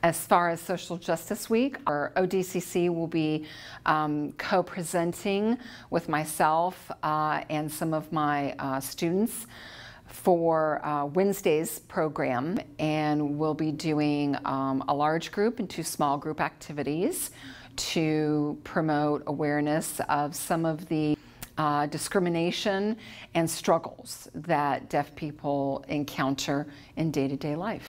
As far as Social Justice Week, our ODCC will be co-presenting with myself and some of my students for Wednesday's program, and we'll be doing a large group and 2 small group activities to promote awareness of some of the discrimination and struggles that deaf people encounter in day-to-day life.